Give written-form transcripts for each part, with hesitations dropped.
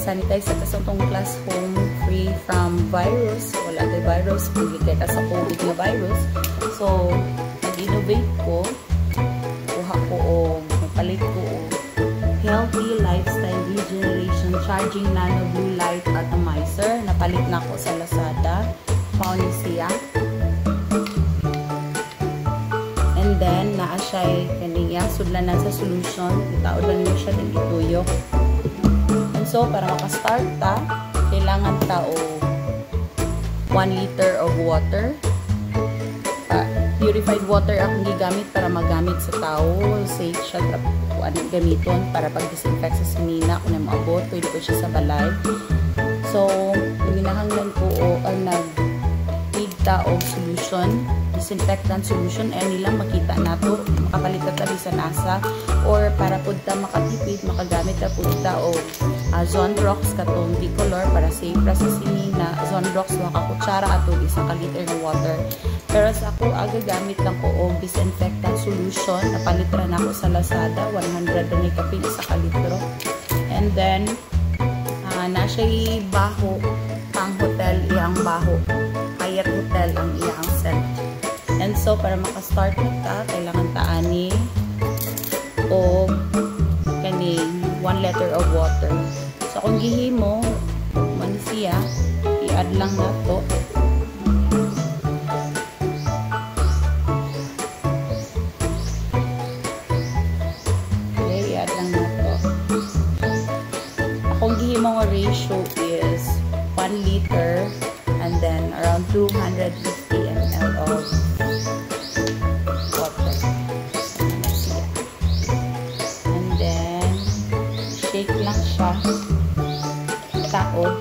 sanitize sa itong ClassHome free from virus. Wala tayo virus. Hindi kaya sa COVID na virus. So, nag-innovate ko. Kuha ko o mapalit ko o Healthy Lifestyle Regeneration Charging Nano Blue Light Atomizer. Napalit na ko sa Lazada. Found siya. And then, naa siya kaniya sudlanan sa solution. Itaod lang niyo siya din ituyok. And so, para makastart ta, kailangan ta o 1 liter of water. Purified water akong gigamit para magamit sa tao. Safe siya gamiton para pag-disinfect sa sinina. Kung na maabot, pwede ko siya sa balay. So, ginahanglan ko o nag-tigta o solution, disinfectant solution, ay nilang makita na to, makapalit na tabi sa nasa, or para punta makatipid, makagamit na punta o Zonrox katong bicolor para safe para sa sinina. Zonrox mga kutsara ato isang kaliter ng water. Pero sa ako, agagamit lang ko o disinfectant solution. Napalitra na ako sa Lazada. 100 na kapin sa kalitro. And then, na siya'y baho. Pang hotel, iyang baho. Hyatt Hotel ang iyang scent. And so, para makastart na ta, kailangan taani o kaning 1 liter of water. So, kung gihimo, manisiya, i-add lang na to. Kung gihimo nga ratio is 1 liter and then around 250 ml of water. And then shake lang siya. Taod.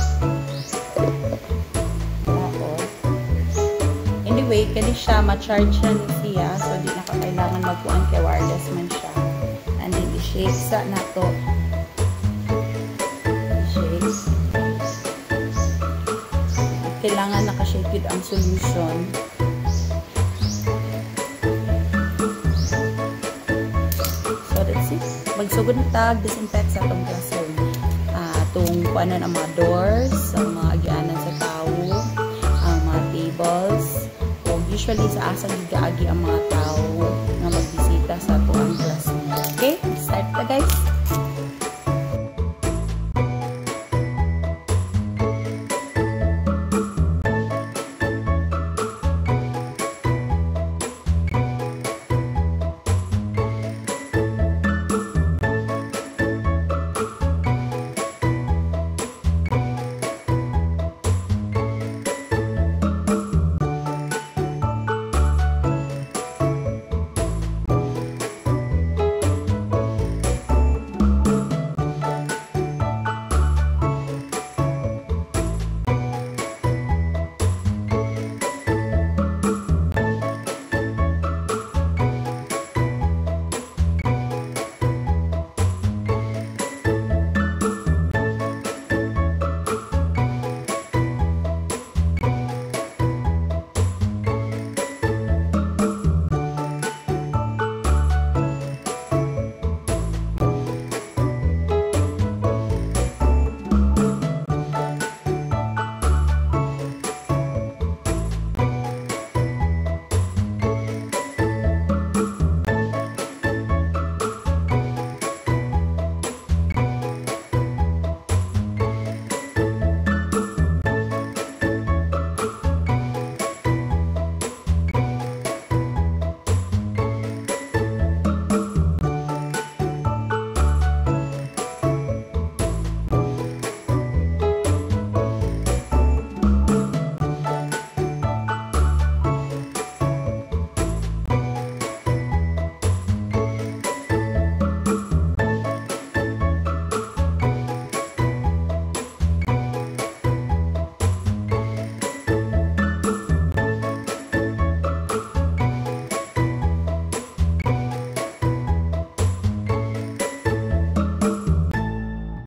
Anyway, kani siya ma-charge na siya, so di na kailangan magkuhan kay wireless man siya. And then i-shake sa na to. Kailangan nakashake yun ang solution. So that's it. Magsugod na tag, disinfect sa itong classroom. Itong kuanan ang mga doors, ang mga agianan sa tao, ang mga tables. O usually sa asang gigaagi ang mga tao na magbisita sa itong classroom. Okay, start na guys.